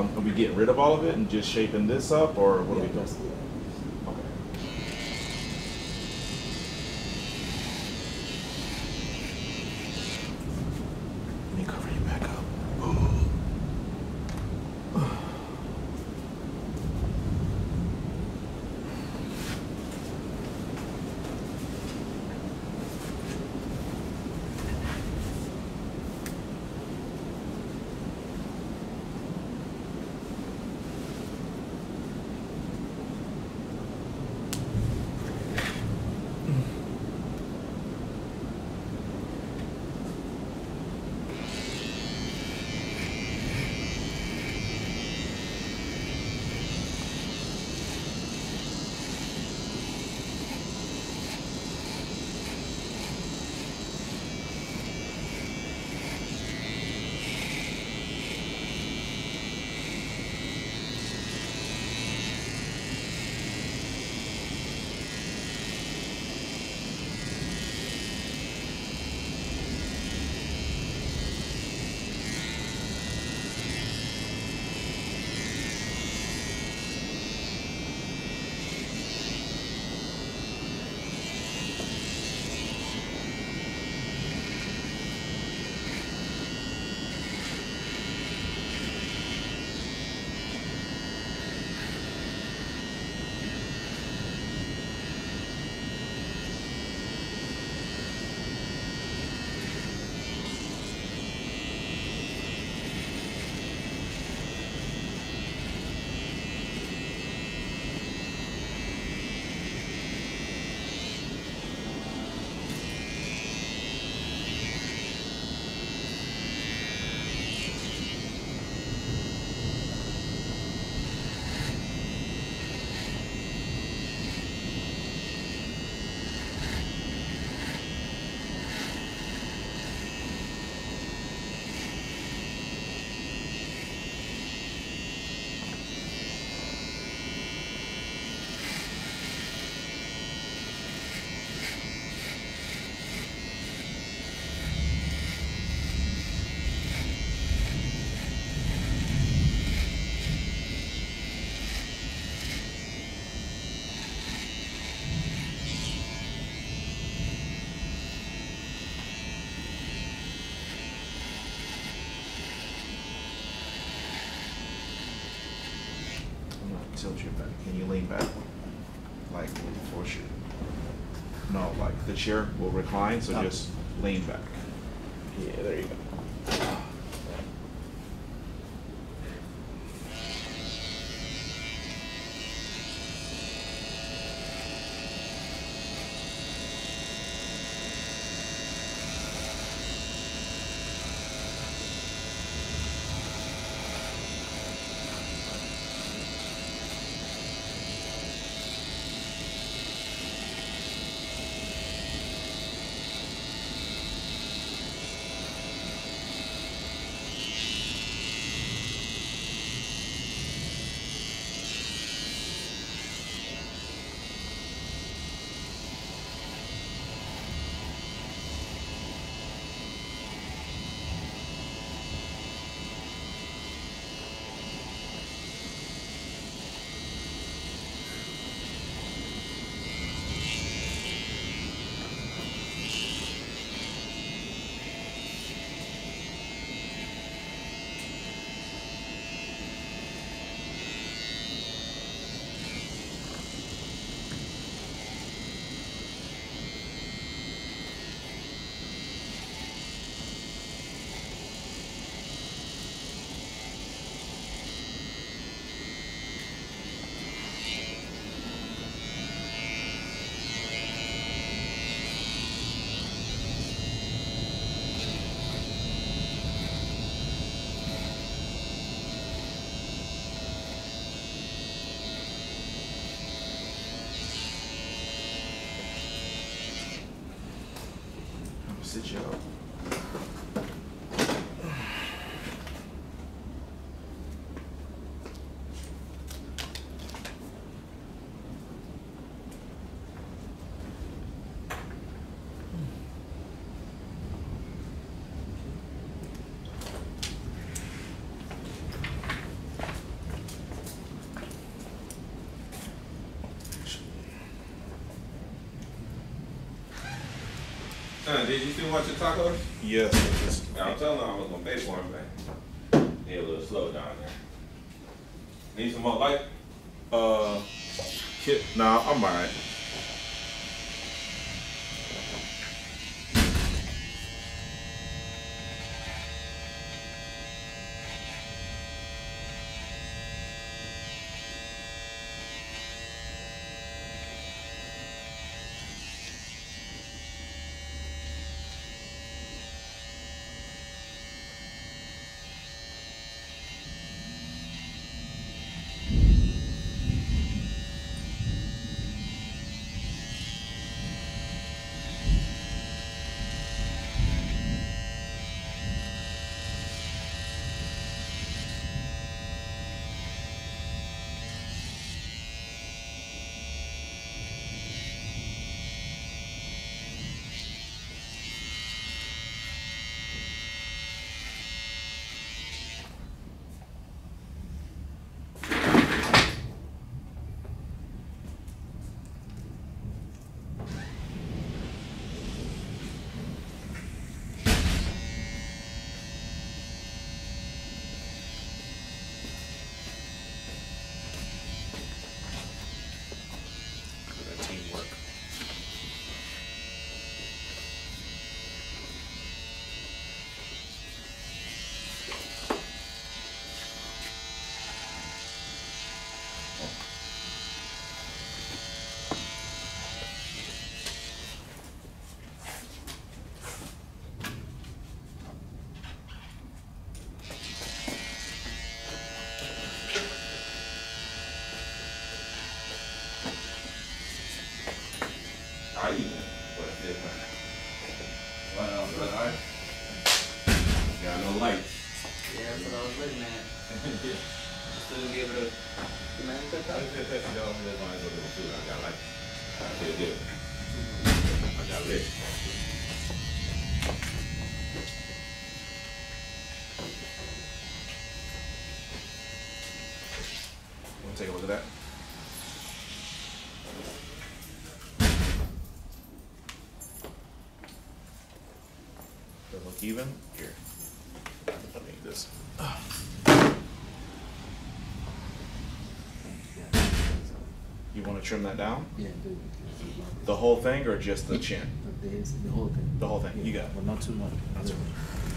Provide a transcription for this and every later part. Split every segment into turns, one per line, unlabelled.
Are we getting rid of all of it and just shaping this up, or what are we doing? Okay. Let me cover you back up. Tilt your back. Can you lean back? Like, force your. No, like the chair will recline, so just lean back. Yeah, there you go. Sit you up.
Now, did you still want your tacos?
Yes.
Yeah, I'm telling them I was gonna pay for them, man. They're a little slow down there. Need some more light?
Nah, I'm alright. Teamwork.
How you doing? What's different? Well, I got no lights.
Yeah, that's what I was looking at. Still be able to man cook up.
I got lights. I feel good. I got lit.
Want to take a look at that? Does it look even? Here. I need this. You want to trim that down?
Yeah,
The whole thing or just the chin?
the whole thing.
The whole thing.
Yeah,
You got it.
but not too much.
Not too much.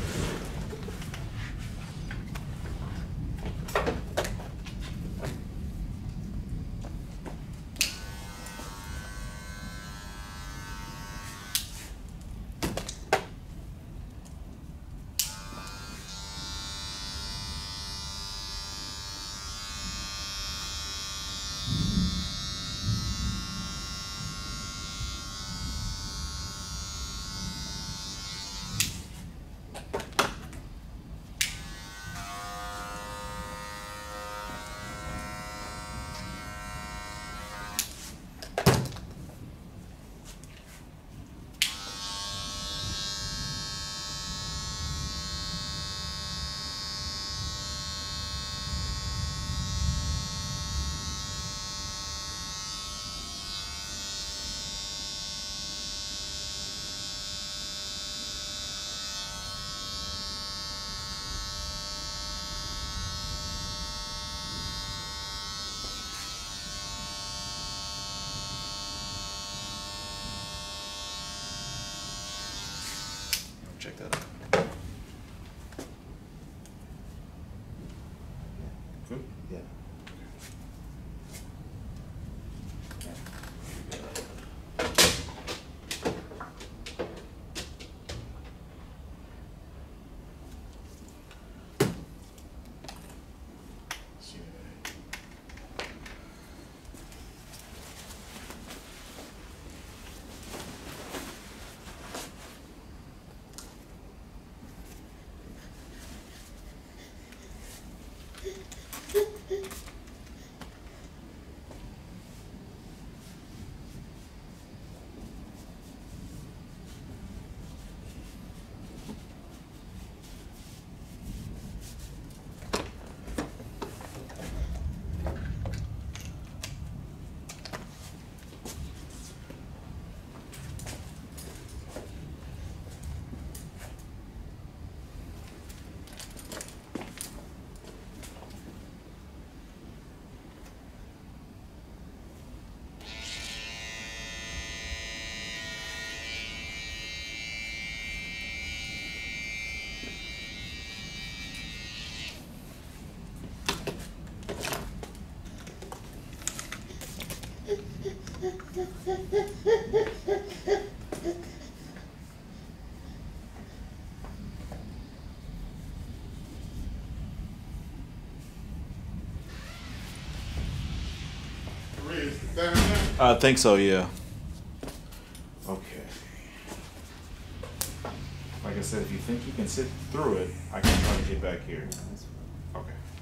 Check that out. Good?
Yeah.
I think so, yeah. Okay. Like I said, if you think you can sit through it, I can try to get back here. Okay.